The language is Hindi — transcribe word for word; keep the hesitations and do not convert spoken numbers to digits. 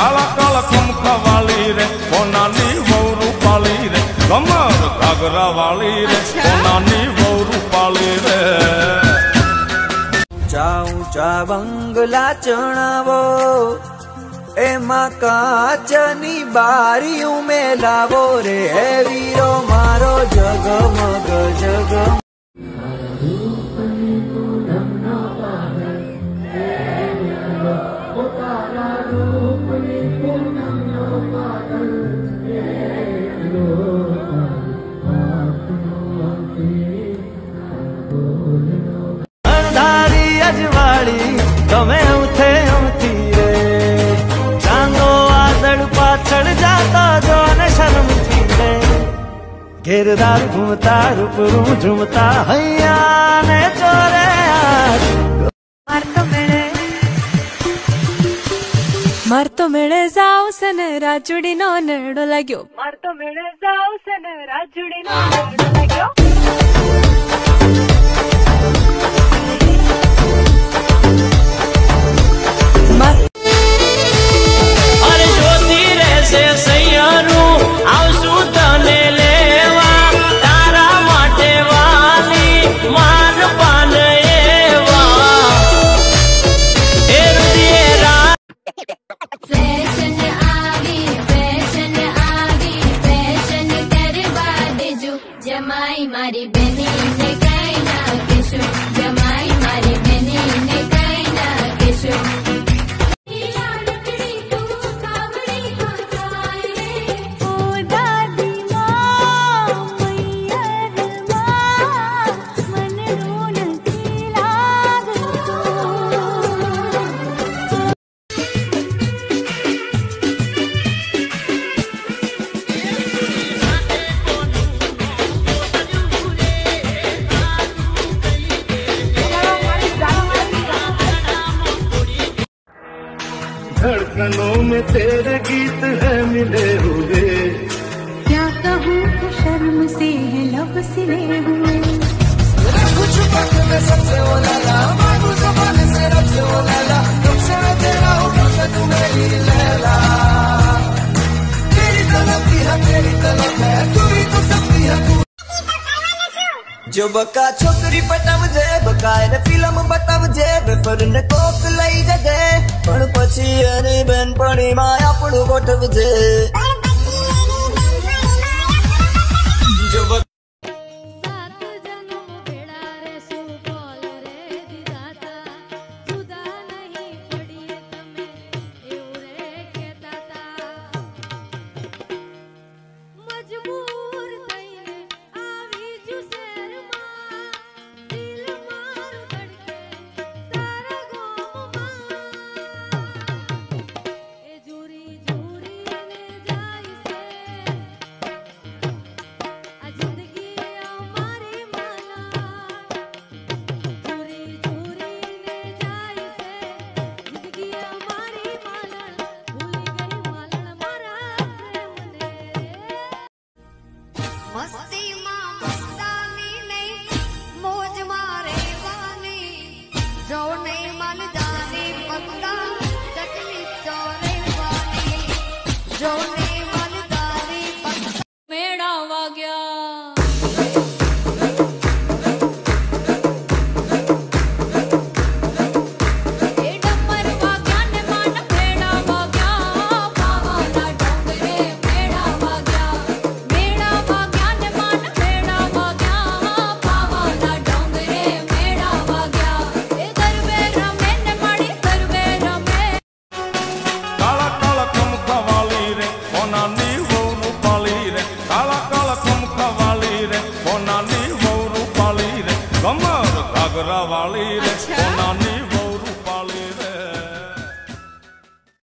काला काला खमखा वाली रे कोनानी वो रूपाली रे कमर घाघरा वाली रे कोनानी वो रूपाली रे ऊंचा ऊंचा बंगला चढ़ावो एमा काचनी बारियों में लावो रे हे वीरो मारो जगमग जगमग अंधारी अजवाड़ी तमे उठे उठी रे चांदो आदड़ पाछड़ जाता जो न शर्म थी रे घेरदार घूमता रूप झूमता हैया ने चोरे मार तो मेरे मार तो मेरे जाओ सन राजुड़ी नो नेड़ो लाग्यो मार तो मेरे जाओ सन राजुड़ी नो नेड़ो लाग्यो अरे ज्योति रे से सैयारू आवसू तने लेवा तारा माटे वाली मान पान एवा ए रुदिएरा फैशन आवी फैशन आवी फैशन करवा दे जो जमाई मारी बहनी ने कहना केशो जमाई मारी बहनी ने कहना केशो धड़कनों में तेरे गीत है मिले हुए क्या कहूँ कि शर्म से है लब सिले हुए कुछ वक्त में सबसे ओ लाला मांगू ज़बान से रब से ओ लाला तुम से मैं तेरा हूँ तुम से तू मेरी लैला तेरी तलब भी है मेरी तलब है तू ही तो सबकी है तू जो बका छोकरी पटाव जे बकाए ने फिल्म बताव जे बेफर ने कोक लई जगे पण पछी अरे बेन पड़ी मां आपणो गोठव जे जो कमर घाघरा वाली